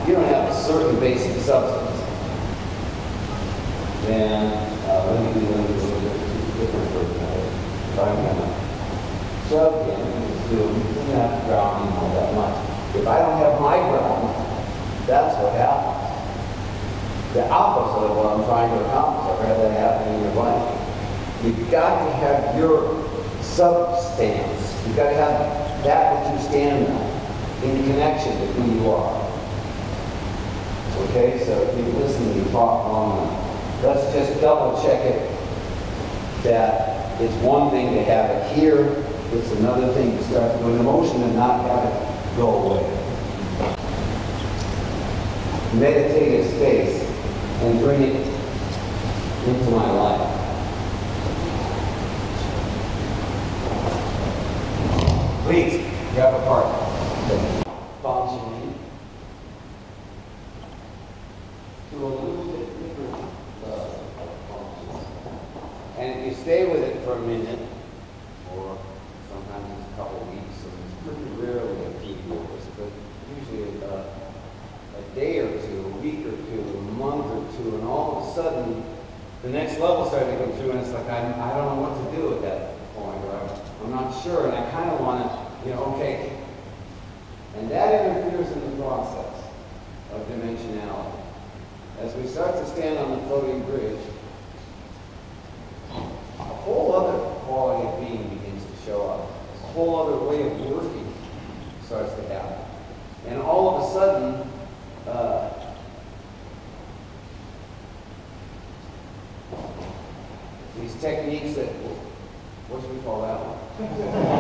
you don't have a certain basic substance, then let me do a little bit different version of it. If I'm going to shove in and do not grounding all that much. If I don't have my ground, that's what happens. The opposite of what I'm trying to accomplish, I'd rather happen in your life. You've got to have your substance. You've got to have that which you stand on in connection with who you are. Okay, so if you listen to me talk long enough, let's just double check it that it's one thing to have it here, it's another thing to start to do an emotion and not have it go away. Meditative space and bring it into my life. Please, grab a partner. Functioning to a little bit different functions. And if you stay with it for a minute, or sometimes it's a couple of weeks, so it's pretty rarely a few years, but usually a day or two, a week or two, a month or two, and all of a sudden, the next level started to come through, and it's like, I don't know what to do at that point, or I'm not sure, and I kind of want to, okay. And that interferes in the process of dimensionality. As we start to stand on the floating bridge, a whole other quality of being begins to show up. A whole other way of working starts to happen. And all of a sudden, these techniques that, what should we call that one?